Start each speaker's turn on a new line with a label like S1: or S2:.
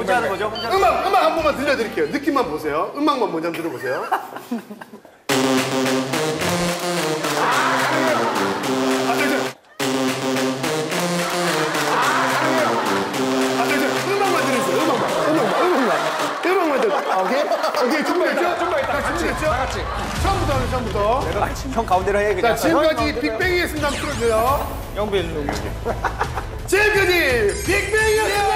S1: 혼자 하는 거죠? 혼자
S2: 음악 한 번만 들려드릴게요. 느낌만 보세요. 음악만 먼저 한번 들어보세요. 음악만 들으세요. 음악만 들어. 오케이. 준비됐죠? 다 같이. 처음부터 하는 처음부터.
S1: 형 가운데로 해 그냥.
S2: 자, 지금까지 빅뱅이었습니다. 한번 틀어줘요.
S1: 영빈 놈.
S2: 지금까지 빅뱅이었습니다.